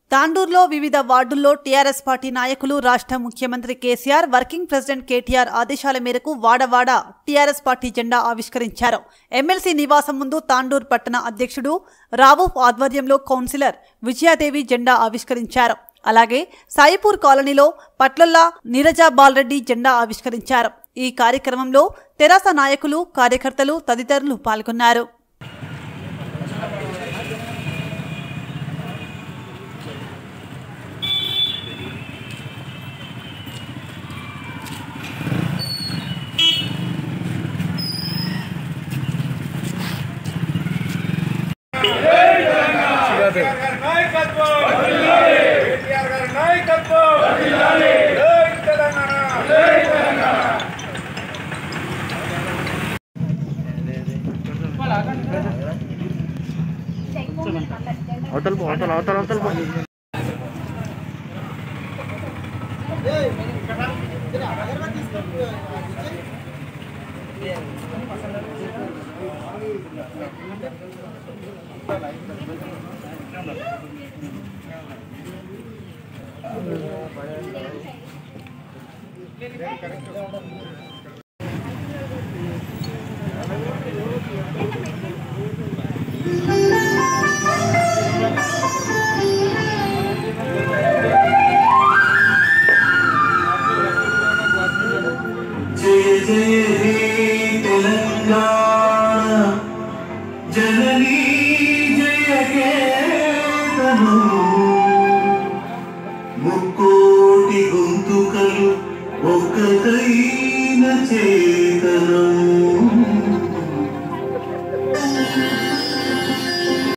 తాండూరులో వివిధ వార్డుల్లో TRS party నాయకులు రాష్ట్ర ముఖ్యమంత్రి కేసీఆర్, వర్కింగ్ ప్రెసిడెంట్ కేటీఆర్ ఆదేశాల మేరకు వాడవాడ టీఆర్ఎస్ పార్టీ జెండా ఆవిష్కరించారు. ఎమ్మెల్సీ నివాసం ముందు తాండూరు పట్టణ అధ్యక్షుడు రావూఫ్ ఆధ్వర్యంలో కౌన్సిలర్ విజయాదేవి జెండా ఆవిష్కరించారు. అలాగే సాయిపూర్ కాలనీలో పట్లల్లా నీరజా బాలరెడ్డి జెండా ఆవిష్కరించారు. ఈ కార్యక్రమంలో తెరాస నాయకులు, కార్యకర్తలు తదితరులు పాల్గొన్నారు. जननी जय केतनु